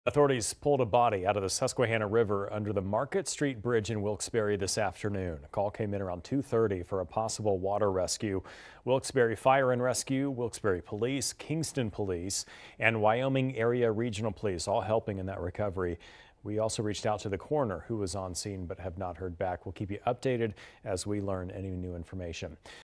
Authorities pulled a body out of the Susquehanna River under the Market Street Bridge in Wilkes-Barre this afternoon. A call came in around 2:30 for a possible water rescue. Wilkes-Barre Fire and Rescue, Wilkes-Barre Police, Kingston Police, and Wyoming Area Regional Police all helping in that recovery. We also reached out to the coroner who was on scene but have not heard back. We'll keep you updated as we learn any new information.